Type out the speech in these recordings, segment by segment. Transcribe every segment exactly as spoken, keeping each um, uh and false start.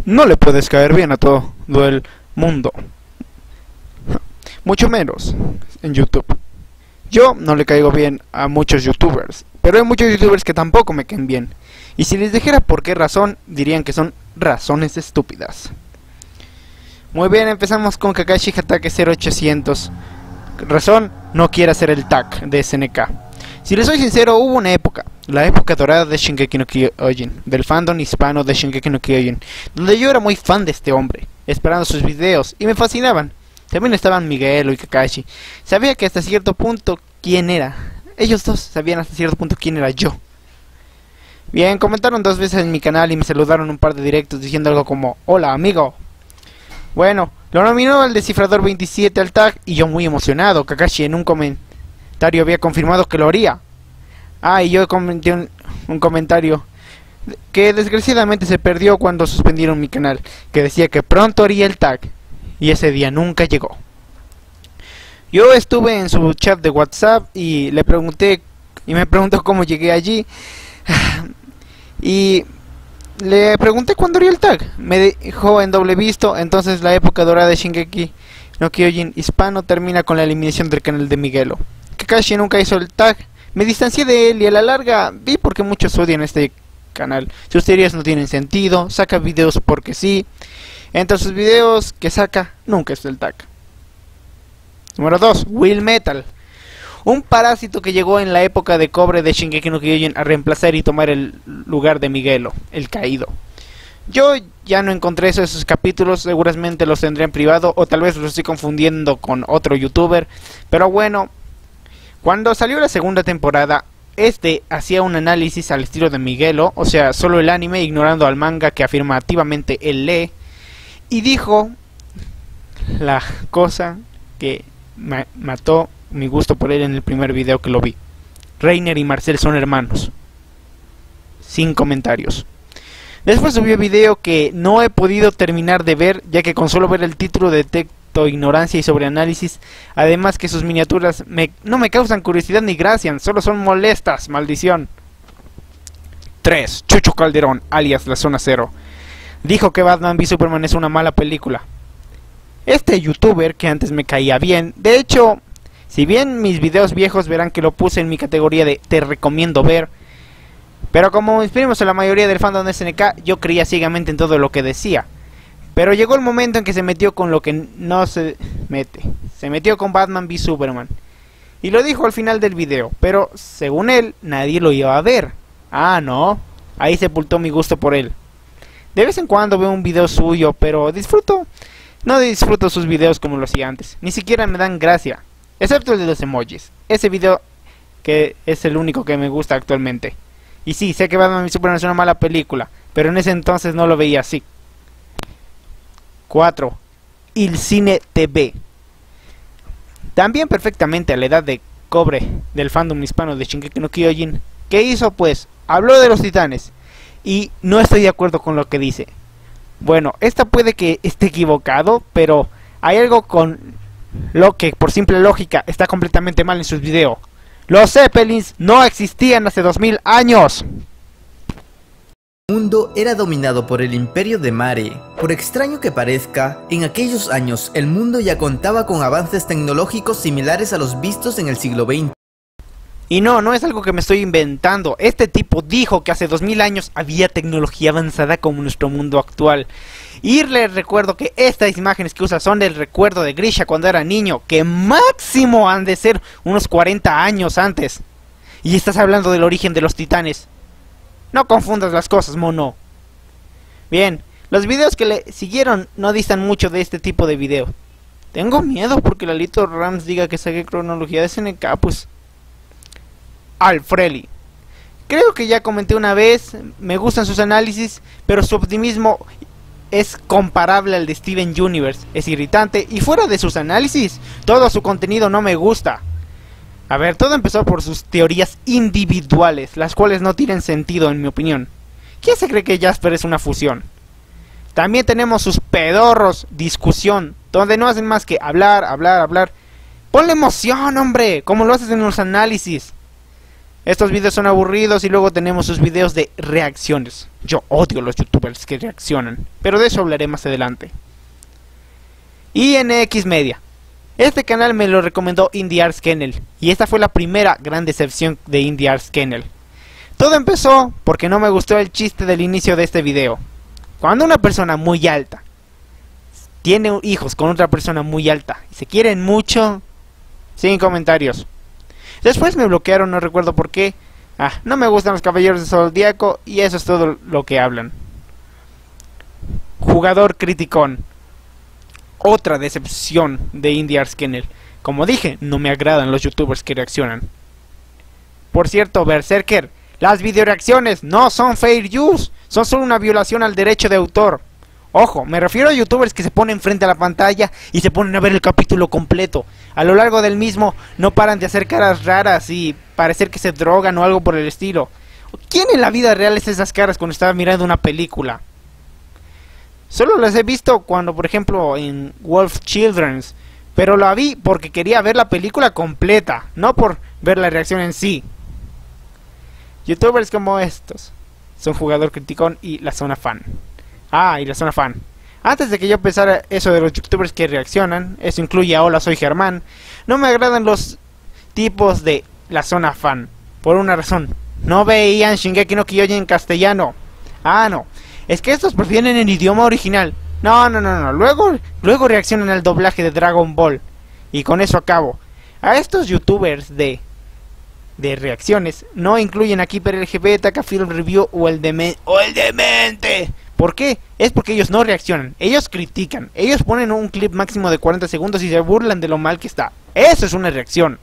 No le puedes caer bien a todo el mundo, mucho menos en YouTube. Yo no le caigo bien a muchos youtubers, pero hay muchos youtubers que tampoco me caen bien. Y si les dijera por qué razón, dirían que son razones estúpidas. Muy bien, empezamos con Kakashi Hatake cero ochocientos. Razón, no quiere hacer el tag de S N K. Si les soy sincero, hubo una época, la época dorada de Shingeki no Kyojin, del fandom hispano de Shingeki no Kyojin, donde yo era muy fan de este hombre, esperando sus videos, y me fascinaban. También estaban Miguelo y Kakashi. Sabía que hasta cierto punto quién era. Ellos dos sabían hasta cierto punto quién era yo. Bien, comentaron dos veces en mi canal y me saludaron un par de directos diciendo algo como: hola amigo. Bueno, lo nominó el descifrador veintisiete al tag y yo muy emocionado. Kakashi en un comentario había confirmado que lo haría. Ah, y yo comenté un, un comentario que desgraciadamente se perdió cuando suspendieron mi canal, que decía que pronto haría el tag, y ese día nunca llegó. Yo estuve en su chat de WhatsApp y le pregunté, y me preguntó cómo llegué allí, y le pregunté cuándo haría el tag. Me dijo en doble visto. Entonces la época dorada de Shingeki no Kyojin hispano termina con la eliminación del canal de Miguelo. Kakashi nunca hizo el tag. Me distancié de él y a la larga vi por qué muchos odian este canal. Sus teorías no tienen sentido, saca videos porque sí. Entre sus videos que saca, nunca es el tag. Número dos. Will Metal. Un parásito que llegó en la época de cobre de Shingeki no Kyojin a reemplazar y tomar el lugar de Miguelo, el caído. Yo ya no encontré esos capítulos, seguramente los tendré en privado o tal vez los estoy confundiendo con otro youtuber. Pero bueno, cuando salió la segunda temporada, este hacía un análisis al estilo de Miguelo, o sea, solo el anime, ignorando al manga que afirmativamente él lee, y dijo la cosa que ma mató mi gusto por él en el primer video que lo vi. Reiner y Marcel son hermanos. Sin comentarios. Después subió video que no he podido terminar de ver, ya que con solo ver el título detecto ignorancia y sobreanálisis. Además que sus miniaturas me, no me causan curiosidad ni gracia, solo son molestas, maldición. tres. Chucho Calderón, alias La Zona Cero, dijo que Batman v Superman es una mala película. Este youtuber, que antes me caía bien, de hecho, si bien mis videos viejos verán que lo puse en mi categoría de te recomiendo ver, pero como mis primos en la mayoría del fandom de S N K, yo creía ciegamente en todo lo que decía. Pero llegó el momento en que se metió con lo que no se mete. Se metió con Batman v Superman. Y lo dijo al final del video, pero según él, nadie lo iba a ver. Ah, no. Ahí sepultó mi gusto por él. De vez en cuando veo un video suyo, pero disfruto... No disfruto sus videos como lo hacía antes. Ni siquiera me dan gracia. Excepto el de los emojis. Ese video que es el único que me gusta actualmente. Y sí, sé que Batman v Superman es una mala película, pero en ese entonces no lo veía así. cuatro. Il Cine T V. También perfectamente a la edad de cobre del fandom hispano de Shingeki no Kyojin. ¿Qué hizo pues? Habló de los titanes. Y no estoy de acuerdo con lo que dice. Bueno, esta puede que esté equivocado, pero hay algo con lo que por simple lógica está completamente mal en sus videos. Los Zeppelins no existían hace dos mil años. El mundo era dominado por el imperio de Mare. Por extraño que parezca, en aquellos años el mundo ya contaba con avances tecnológicos similares a los vistos en el siglo veinte. Y no, no es algo que me estoy inventando. Este tipo dijo que hace dos mil años había tecnología avanzada como nuestro mundo actual. Y les recuerdo que estas imágenes que usa son del recuerdo de Grisha cuando era niño, que máximo han de ser unos cuarenta años antes. Y estás hablando del origen de los titanes. No confundas las cosas, mono. Bien, los videos que le siguieron no distan mucho de este tipo de video. Tengo miedo porque Lalito Rams diga que saque cronología de S N K, pues... Alfreli. Creo que ya comenté una vez, me gustan sus análisis, pero su optimismo es comparable al de Steven Universe. Es irritante y fuera de sus análisis, todo su contenido no me gusta. A ver, todo empezó por sus teorías individuales, las cuales no tienen sentido en mi opinión. ¿Quién se cree que Jasper es una fusión? También tenemos sus pedorros discusión, donde no hacen más que hablar, hablar, hablar. Ponle emoción, hombre, como lo haces en los análisis. Estos videos son aburridos y luego tenemos sus videos de reacciones. Yo odio los youtubers que reaccionan, pero de eso hablaré más adelante. I N X Media. Este canal me lo recomendó Indie Arts Kennel, y esta fue la primera gran decepción de Indie Arts Kennel. Todo empezó porque no me gustó el chiste del inicio de este video. Cuando una persona muy alta tiene hijos con otra persona muy alta y se quieren mucho, sin comentarios. Después me bloquearon, no recuerdo por qué. Ah, no me gustan los caballeros de Zodíaco y eso es todo lo que hablan. Jugador criticón. Otra decepción de Indie Arts Kennel. Como dije, no me agradan los youtubers que reaccionan. Por cierto, Berserker, las videoreacciones no son fair use, son solo una violación al derecho de autor. Ojo, me refiero a youtubers que se ponen frente a la pantalla y se ponen a ver el capítulo completo. A lo largo del mismo no paran de hacer caras raras y parecer que se drogan o algo por el estilo. ¿Quién en la vida real es esas caras cuando estaba mirando una película? Solo las he visto cuando, por ejemplo, en Wolf Children's, pero la vi porque quería ver la película completa, no por ver la reacción en sí. Youtubers como estos son Jugador Criticón y La Zona Fan. Ah, y La Zona Fan. Antes de que yo pensara eso de los youtubers que reaccionan, eso incluye a Hola Soy Germán, no me agradan los tipos de La Zona Fan, por una razón. No veían Shingeki no Kyojin en castellano. Ah, no. Es que estos prefieren en idioma original. No, no, no, no. Luego, luego reaccionan al doblaje de Dragon Ball. Y con eso acabo. A estos youtubers de de reacciones no incluyen aquí Hyper L G B, Taka Film Review o el Demente. ¡O el Demente! ¿Por qué? Es porque ellos no reaccionan. Ellos critican. Ellos ponen un clip máximo de cuarenta segundos y se burlan de lo mal que está. Eso es una reacción.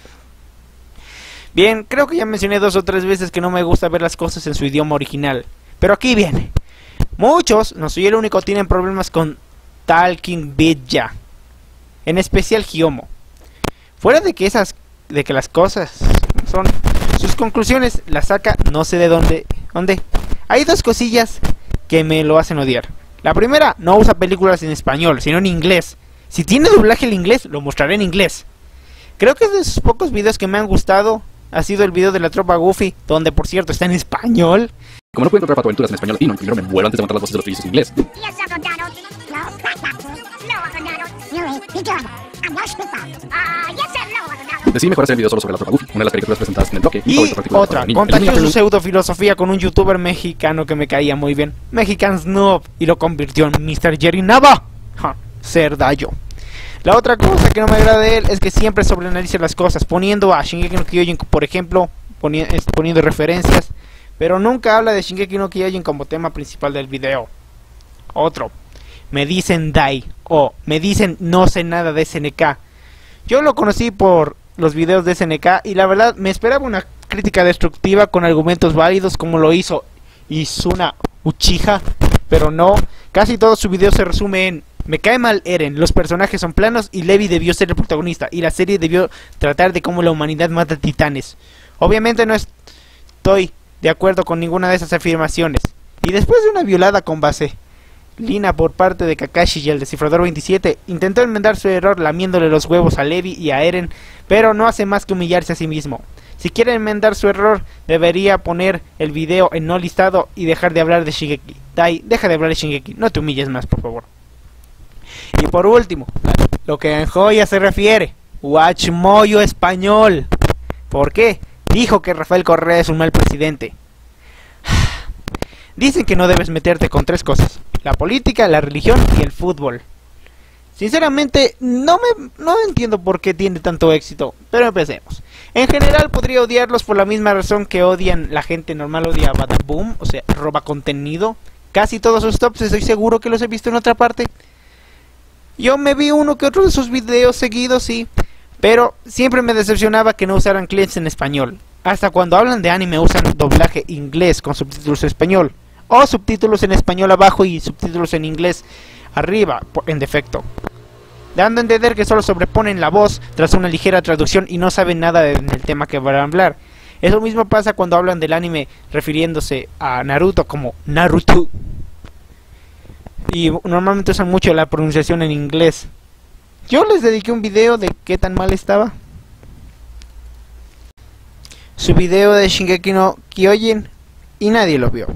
Bien, creo que ya mencioné dos o tres veces que no me gusta ver las cosas en su idioma original. Pero aquí viene. Muchos, no soy el único, tienen problemas con Talking Vidya, en especial Hyomo. Fuera de que esas, de que las cosas son, sus conclusiones las saca no sé de dónde, dónde. Hay dos cosillas que me lo hacen odiar. La primera, no usa películas en español, sino en inglés. Si tiene doblaje en inglés, lo mostraré en inglés. Creo que de esos pocos videos que me han gustado ha sido el video de la tropa Goofy, donde por cierto está en español. Como no puedo encontrar patoaventuras en español latino, primero me vuelvo antes de montar las voces de los trillizos en inglés. Decidí mejor hacer el video solo sobre la tropa Goofy, una de las caricaturas presentadas en el bloque. Y otra, contagió su pseudofilosofía con un youtuber mexicano que me caía muy bien, Mexican Snob, y lo convirtió en mister Jerry Nava. Ja, Cerdallo. La otra cosa que no me agrada de él es que siempre sobreanaliza las cosas, poniendo a Shingeki no Kyojin, por ejemplo, poni poniendo referencias, pero nunca habla de Shingeki no Kyojin como tema principal del video. Otro, me dicen Dai, o me dicen no sé nada de S N K. Yo lo conocí por los videos de S N K y la verdad me esperaba una crítica destructiva con argumentos válidos como lo hizo Izuna Uchiha, pero no, casi todo su video se resume en: me cae mal Eren, los personajes son planos y Levi debió ser el protagonista y la serie debió tratar de cómo la humanidad mata titanes. Obviamente no estoy de acuerdo con ninguna de esas afirmaciones. Y después de una violada con base Lina por parte de Kakashi y el Descifrador veintisiete, intentó enmendar su error lamiéndole los huevos a Levi y a Eren, pero no hace más que humillarse a sí mismo. Si quiere enmendar su error, debería poner el video en no listado y dejar de hablar de Shingeki. Dai, deja de hablar de Shingeki, no te humilles más, por favor. Y por último, lo que en joya se refiere, Watchmoyo español. ¿Por qué? Dijo que Rafael Correa es un mal presidente. Dicen que no debes meterte con tres cosas: la política, la religión y el fútbol. Sinceramente, no me no entiendo por qué tiene tanto éxito, pero empecemos. En general podría odiarlos por la misma razón que odian la gente normal odia a Badaboom, o sea, roba contenido. Casi todos sus tops estoy seguro que los he visto en otra parte. Yo me vi uno que otro de sus videos seguidos, sí, pero siempre me decepcionaba que no usaran clips en español. Hasta cuando hablan de anime usan doblaje inglés con subtítulos en español, o subtítulos en español abajo y subtítulos en inglés arriba, en defecto, dando a entender que solo sobreponen la voz tras una ligera traducción y no saben nada del tema que van a hablar. Eso mismo pasa cuando hablan del anime refiriéndose a Naruto como Naruto. Y normalmente usan mucho la pronunciación en inglés. Yo les dediqué un video de qué tan mal estaba. su video de Shingeki no Kyojin y nadie lo vio.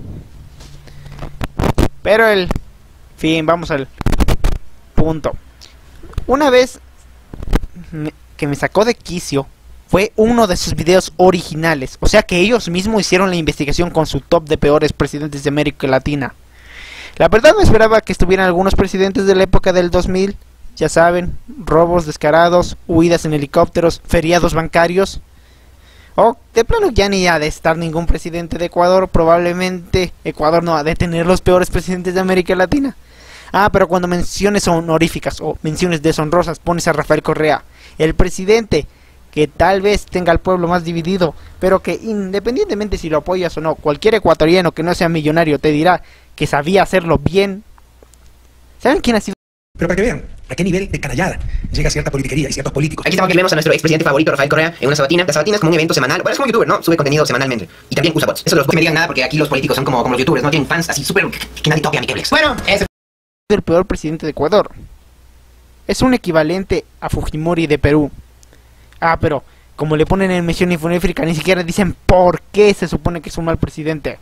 Pero el fin, vamos al punto. Una vez me, que me sacó de quicio fue uno de sus videos originales, o sea que ellos mismos hicieron la investigación con su top de peores presidentes de América Latina. La verdad me esperaba que estuvieran algunos presidentes de la época del dos mil, ya saben, robos descarados, huidas en helicópteros, feriados bancarios. O de plano ya ni ha de estar ningún presidente de Ecuador, probablemente Ecuador no ha de tener los peores presidentes de América Latina. Ah, pero cuando menciones honoríficas o menciones deshonrosas pones a Rafael Correa, el presidente que tal vez tenga al pueblo más dividido, pero que independientemente si lo apoyas o no, cualquier ecuatoriano que no sea millonario te dirá que sabía hacerlo bien. ¿Saben quién ha sido? Pero para que vean a qué nivel de canallada llega cierta politiquería y ciertos políticos. Aquí estamos que vemos a nuestro expresidente favorito, Rafael Correa, en una sabatina. La sabatina es como un evento semanal. Bueno, es como un youtuber, ¿no? Sube contenido semanalmente. Y también usa bots. Eso los bots me digan nada porque aquí los políticos son como, como los youtubers, ¿no? Tienen fans así súper que, que nadie toque a mi Keblex. Bueno, ese es el peor presidente de Ecuador. Es un equivalente a Fujimori de Perú. Ah, pero como le ponen en mención infonéfrica, ni siquiera dicen por qué se supone que es un mal presidente.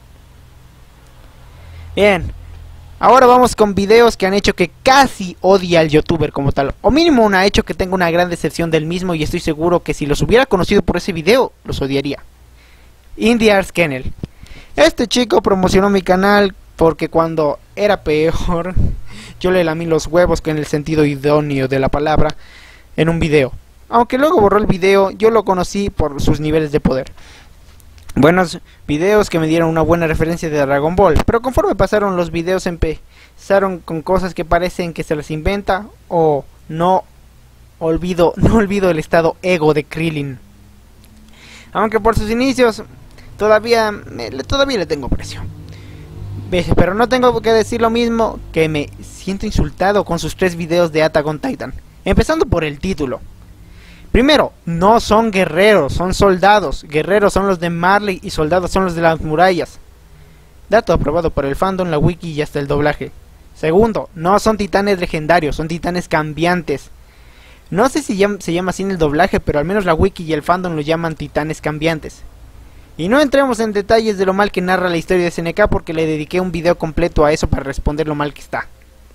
Bien. Ahora vamos con videos que han hecho que casi odie al youtuber como tal. O mínimo ha hecho que tenga una gran decepción del mismo y estoy seguro que si los hubiera conocido por ese video, los odiaría. Indiars Kennel. Este chico promocionó mi canal porque cuando era peor, yo le lamí los huevos, que en el sentido idóneo de la palabra, en un video. Aunque luego borró el video, yo lo conocí por sus niveles de poder. Buenos videos que me dieron una buena referencia de Dragon Ball, pero conforme pasaron los videos empezaron con cosas que parecen que se las inventa o no olvido, no olvido el estado ego de Krillin. Aunque por sus inicios todavía, todavía le tengo precio. Pero no tengo que decir lo mismo, que me siento insultado con sus tres videos de Attack on Titan. Empezando por el título. Primero, no son guerreros, son soldados. Guerreros son los de Marley y soldados son los de las murallas. Dato aprobado por el fandom, la wiki y hasta el doblaje. Segundo, no son titanes legendarios, son titanes cambiantes. No sé si llama, se llama así en el doblaje, pero al menos la wiki y el fandom lo llaman titanes cambiantes. Y no entremos en detalles de lo mal que narra la historia de S N K porque le dediqué un video completo a eso para responder lo mal que está.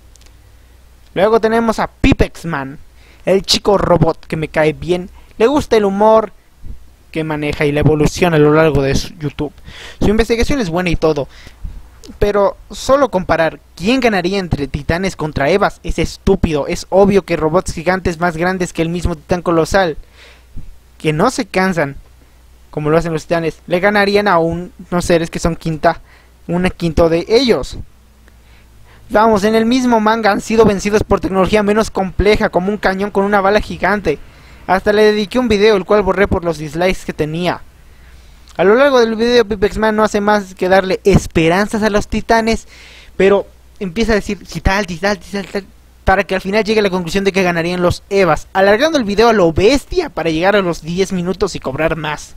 Luego tenemos a Pipexman. El chico robot que me cae bien, le gusta el humor que maneja y la evolución a lo largo de su YouTube. Su investigación es buena y todo, pero solo comparar quién ganaría entre titanes contra Evas es estúpido. Es obvio que robots gigantes más grandes que el mismo titán colosal, que no se cansan como lo hacen los titanes, le ganarían a unos seres que son quinta, una quinto de ellos. Vamos, en el mismo manga han sido vencidos por tecnología menos compleja, como un cañón con una bala gigante. Hasta le dediqué un video, el cual borré por los dislikes que tenía. A lo largo del video, Pipexman no hace más que darle esperanzas a los titanes, pero empieza a decir si tal, si tal, si tal, tal, para que al final llegue a la conclusión de que ganarían los Evas, alargando el video a lo bestia para llegar a los diez minutos y cobrar más.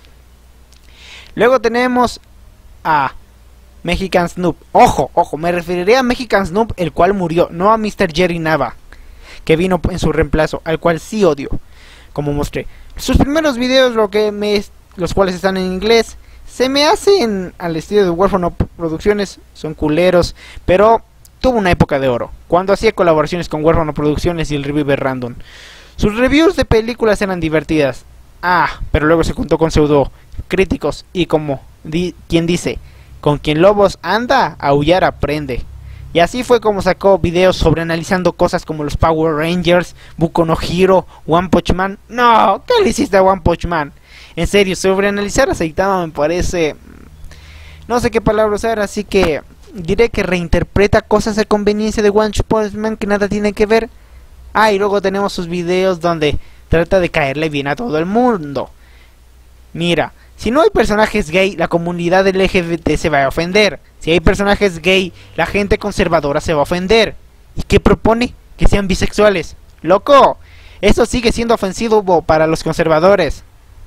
Luego tenemos a Mexican Snoop. Ojo, ojo, me referiré a Mexican Snoop, el cual murió, no a mister Jerry Nava, que vino en su reemplazo, al cual sí odio, como mostré. Sus primeros videos, lo que me, los cuales están en inglés, se me hacen al estilo de Huérfano Producciones, son culeros, pero tuvo una época de oro, cuando hacía colaboraciones con Huérfano Producciones y el Reviewer Random. Sus reviews de películas eran divertidas. Ah, pero luego se juntó con pseudo críticos y como di quien dice, con quien lobos anda, aullar aprende. Y así fue como sacó videos sobre analizando cosas como los Power Rangers, Boku no Hero, One Punch Man. No, ¿qué le hiciste a One Punch Man? En serio, sobre analizar a Saitama me parece... no sé qué palabra usar, así que diré que reinterpreta cosas de conveniencia de One Punch Man que nada tienen que ver. Ah, y luego tenemos sus videos donde trata de caerle bien a todo el mundo. Mira, si no hay personajes gay, la comunidad L G B T se va a ofender. Si hay personajes gay, la gente conservadora se va a ofender. ¿Y qué propone? Que sean bisexuales. ¡Loco! Eso sigue siendo ofensivo para los conservadores.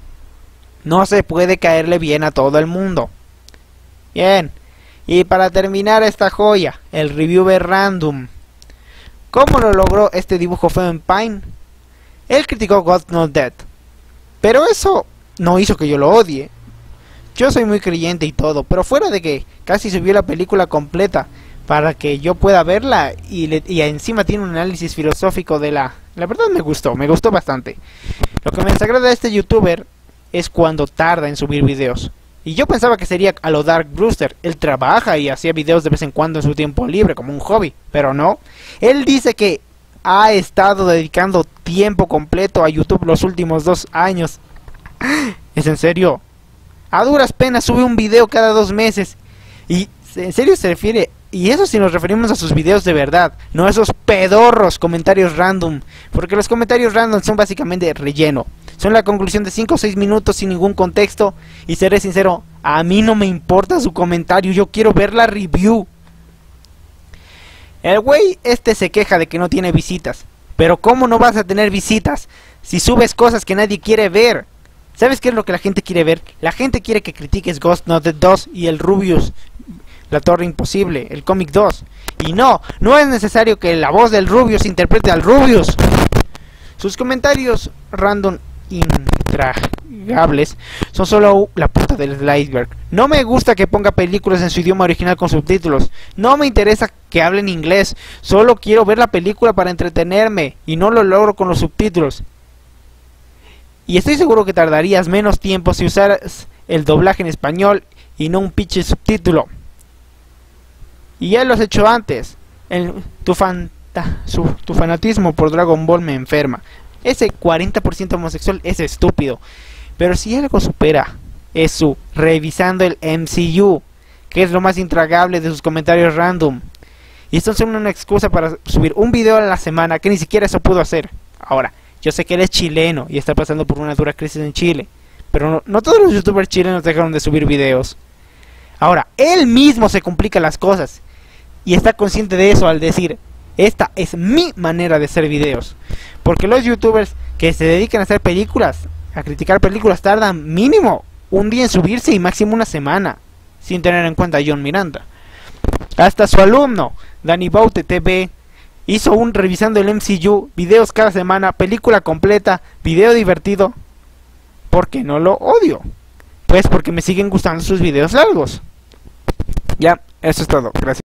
No se puede caerle bien a todo el mundo. Bien. Y para terminar esta joya, el Reviewer Random. ¿Cómo lo logró este dibujo feo en Paint? Él criticó God Not Dead. Pero eso no hizo que yo lo odie. Yo soy muy creyente y todo, pero fuera de que casi subió la película completa para que yo pueda verla y, le, y encima tiene un análisis filosófico de la... La verdad me gustó, me gustó bastante. Lo que me desagrada de este youtuber es cuando tarda en subir videos. Y yo pensaba que sería a lo Dark Brewster. Él trabaja y hacía videos de vez en cuando en su tiempo libre, como un hobby. Pero no. Él dice que ha estado dedicando tiempo completo a YouTube los últimos dos años. ¿Es en serio? A duras penas sube un video cada dos meses. Y en serio se refiere... Y eso si nos referimos a sus videos de verdad. No a esos pedorros comentarios random. Porque los comentarios random son básicamente relleno. Son la conclusión de cinco o seis minutos sin ningún contexto. Y seré sincero, a mí no me importa su comentario, yo quiero ver la review. El güey este se queja de que no tiene visitas. Pero ¿cómo no vas a tener visitas si subes cosas que nadie quiere ver? ¿Sabes qué es lo que la gente quiere ver? La gente quiere que critiques Ghost Note dos y el Rubius, la Torre Imposible, el cómic dos. Y no, no es necesario que la voz del Rubius interprete al Rubius. Sus comentarios random intragables son solo la punta del iceberg. No me gusta que ponga películas en su idioma original con subtítulos. No me interesa que hable en inglés. Solo quiero ver la película para entretenerme y no lo logro con los subtítulos. Y estoy seguro que tardarías menos tiempo si usaras el doblaje en español y no un pinche subtítulo. Y ya lo has hecho antes. El, tu, fanta, su, tu fanatismo por Dragon Ball me enferma. Ese cuarenta por ciento homosexual es estúpido. Pero si algo supera es su revisando el M C U, que es lo más intragable de sus comentarios random. Y estos son una excusa para subir un video a la semana, que ni siquiera eso pudo hacer. Ahora, yo sé que él es chileno y está pasando por una dura crisis en Chile, pero no, no todos los youtubers chilenos dejaron de subir videos. Ahora, él mismo se complica las cosas y está consciente de eso al decir: esta es mi manera de hacer videos. Porque los youtubers que se dedican a hacer películas, a criticar películas, tardan mínimo un día en subirse y máximo una semana, sin tener en cuenta a John Miranda. Hasta su alumno, Danny Baute T V, hizo un revisando el M C U, videos cada semana, película completa, video divertido. ¿Por qué no lo odio? Pues porque me siguen gustando sus videos largos. Ya, eso es todo, gracias.